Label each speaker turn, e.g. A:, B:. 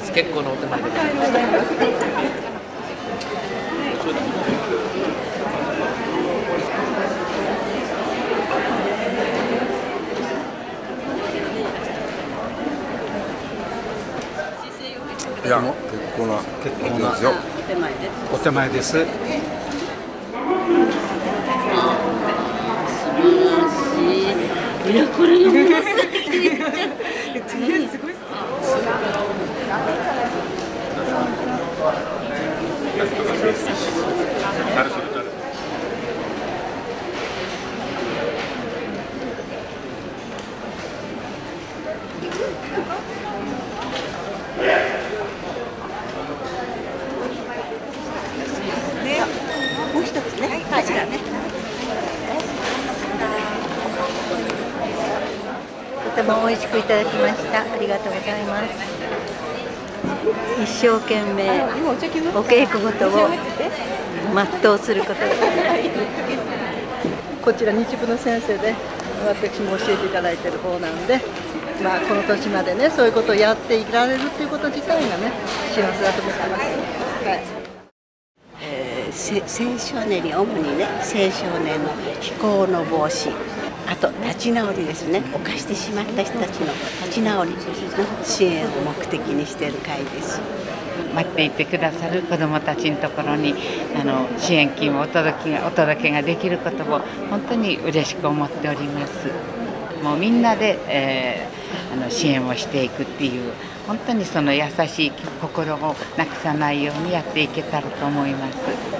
A: 。結構なお手前でございます。
B: いや、結構なですよ。
C: お手前です。
D: 素晴らしい。いや、これ読みます。すごい。もう一つね。はい、ね。
E: とても美味しくいただきました。ありがとうございます。一生懸命お稽古事を全うすることです。
F: こちら日舞の先生で私も教えていただいている方なんで、この年までねそういうことをやっていられるっていうこと自体がね幸せだと思ってます。はい。
D: 青少年に主にね、青少年の非行の防止、あと立ち直りですね。犯してしまった人たちの立ち直りの支援を目的にしている会です。
G: 待っていてくださる子どもたちのところに支援金をお届けができることを本当に嬉しく思っております。もうみんなで、支援をしていくっていう本当にその優しい心をなくさないようにやっていけたらと思います。